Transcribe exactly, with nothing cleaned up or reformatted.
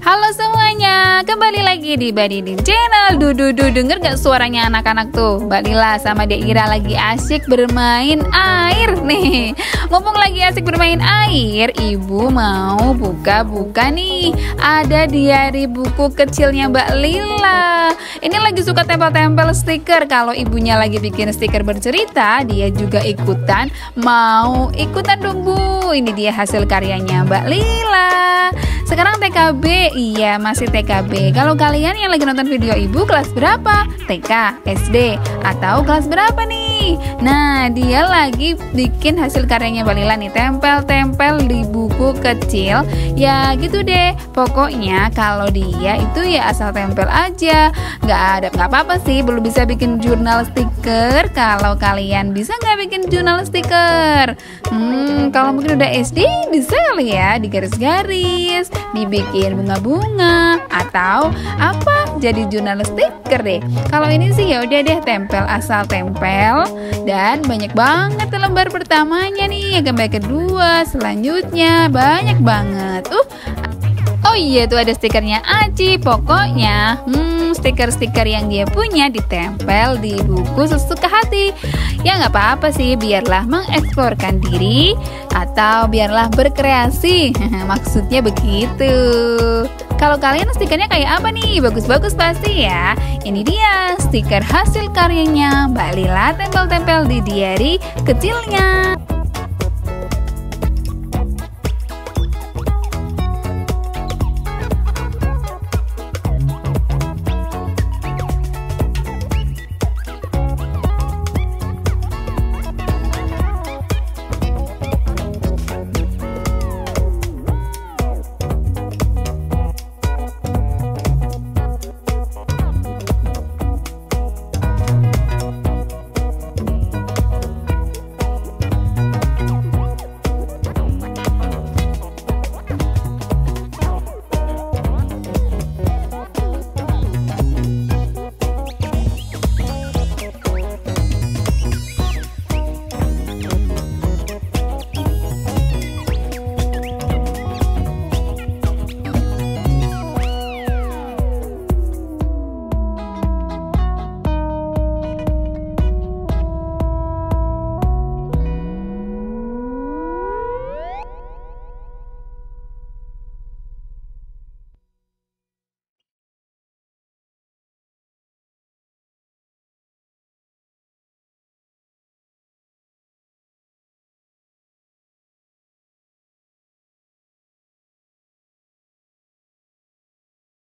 Halo semuanya, kembali lagi di Mbak Didin Channel. Duh, duh, denger gak suaranya anak-anak tuh? Mbak Lila sama Dek Ira lagi asyik bermain air nih. Mumpung lagi asyik bermain air, ibu mau buka-buka nih. Ada diary buku kecilnya Mbak Lila. Ini lagi suka tempel-tempel stiker. Kalau ibunya lagi bikin stiker bercerita, dia juga ikutan. Mau ikutan dong Bu. Ini dia hasil karyanya Mbak Lila. Sekarang T K B, iya masih T K B. Kalau kalian yang lagi nonton video ibu kelas berapa? T K, S D, atau kelas berapa nih? Nah, dia lagi bikin hasil karyanya Mbak Lila nih, tempel-tempel di buku kecil. Ya gitu deh, pokoknya kalau dia itu ya asal tempel aja. Nggak ada, nggak apa-apa sih, belum bisa bikin jurnal stiker. Kalau kalian bisa nggak bikin jurnal stiker? Hmm, kalau mungkin udah S D bisa kali ya, digaris-garis, dibikin bunga-bunga atau apa, jadi jurnal stiker deh. Kalau ini sih ya udah deh, tempel asal tempel, dan banyak banget lembar pertamanya nih, gambar kedua, selanjutnya banyak banget. Uh, oh iya tuh ada stikernya Aci. Pokoknya hmm, stiker-stiker yang dia punya ditempel di buku sesuka hati. Ya nggak apa-apa sih, biarlah mengeksplorkan diri atau biarlah berkreasi. Maksudnya begitu. Kalau kalian stikernya kayak apa nih? Bagus-bagus pasti ya. Ini dia stiker hasil karyanya Mbak Lila, tempel-tempel di diary kecilnya.